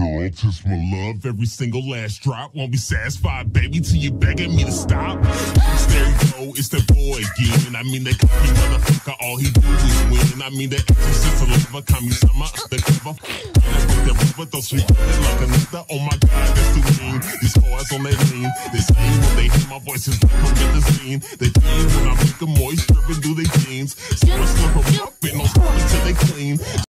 girl, taste my love, every single last drop. Won't be satisfied, baby, till you begging me to stop. There you go, it's that boy again. I mean, that cocky motherfucker, all he do is win. I mean, that exorcist lover, Kami-sama, the cover. With that rubber, throw sweet like another. Oh my God, that's too mean. These boys on that lean. They sing when they hear my voice is like I'm at the scene. They clean when I make them moist, dripping through their jeans. So I slip them up and don't stop until they clean.